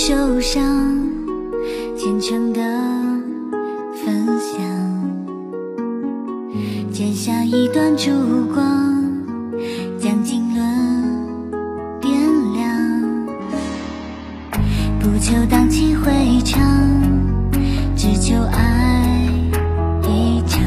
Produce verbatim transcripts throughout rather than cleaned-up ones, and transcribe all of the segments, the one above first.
手上，虔诚的分享，剪下一段烛光，将经纶点亮，不求荡气回肠，只求爱一场，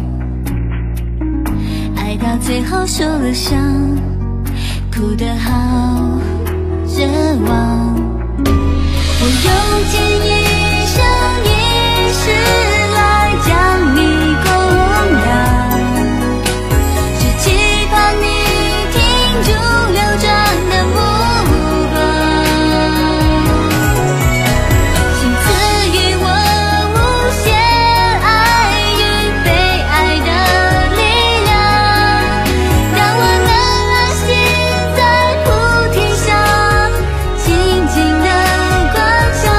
爱到最后受了伤，哭得好绝望。我用尽一生一世来将你供养，只期盼你停住流转的目光，请赐予我无限爱与被爱的力量，让我能安心在菩提上静静地观想。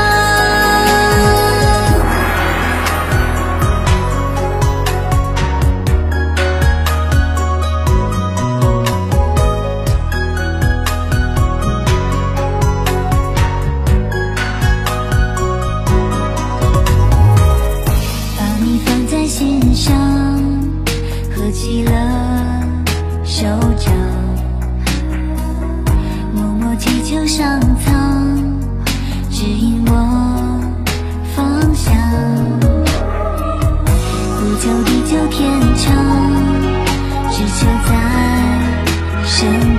把你放在心上，合起了手掌，默默祈求上苍指引我方向，不求地久天长，只求在身